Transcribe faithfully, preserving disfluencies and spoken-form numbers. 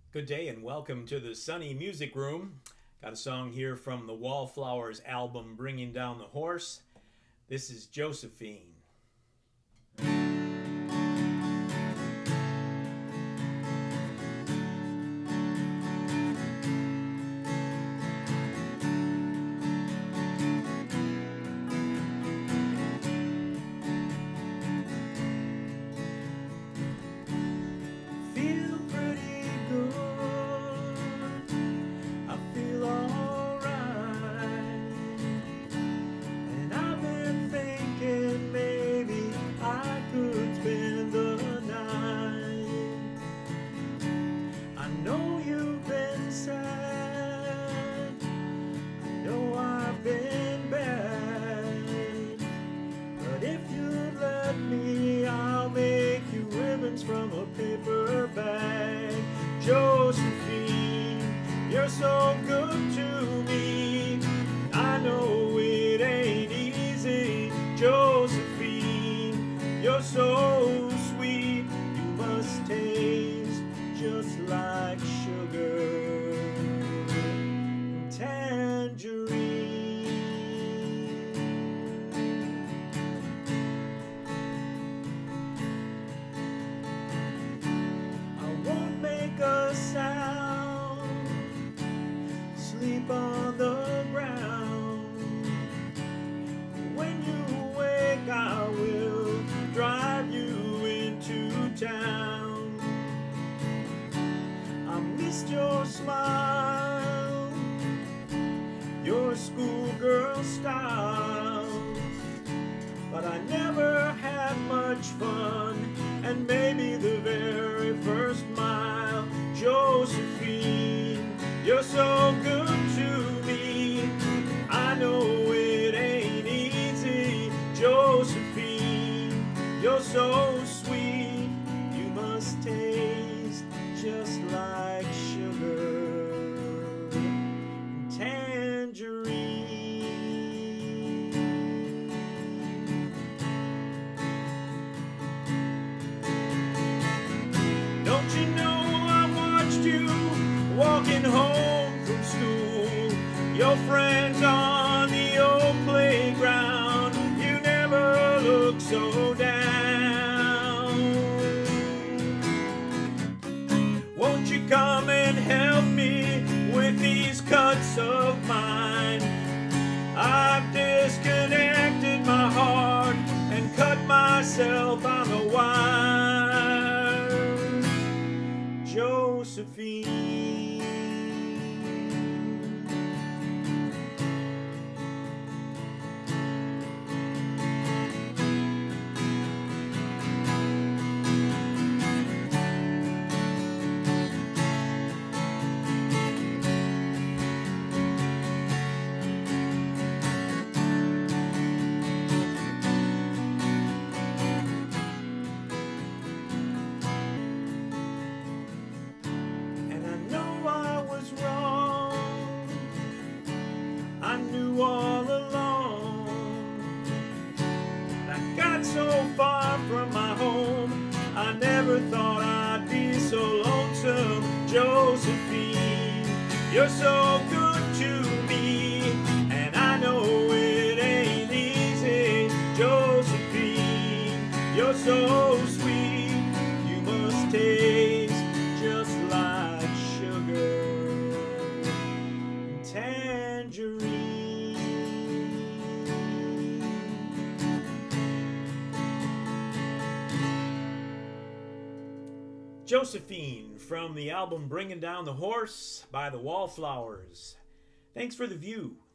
Good day and welcome to the Sunny Music Room. Got a song here from the Wallflowers album, Bringing Down the Horse. This is Josephine. From a paper bag. Josephine, you're so good to me. I know it ain't easy. Josephine, you're so sweet. You must taste just like sugar and tangerines. A sound, sleep on the ground. When you wake, I will drive you into town. I missed your smile, your schoolgirl style, but I never had much fun, and maybe the very first mile. Josephine, you're so good to me. I know it ain't easy. Josephine, you're so sweet. You must taste just like sugar and tangerine. Don't you know you walking home from school, your friends on the old playground, you never look so down. Won't you come and help me with these cuts of mine? I've disconnected my heart and cut myself on the wire. Josephine, I knew all along. I got so far from my home, I never thought I'd be so lonesome. Josephine, you're so good to me, and I know it ain't easy. Josephine, you're so sweet. You must taste just like sugar and tangerine. Josephine from the album Bringing Down the Horse by the Wallflowers. Thanks for the view.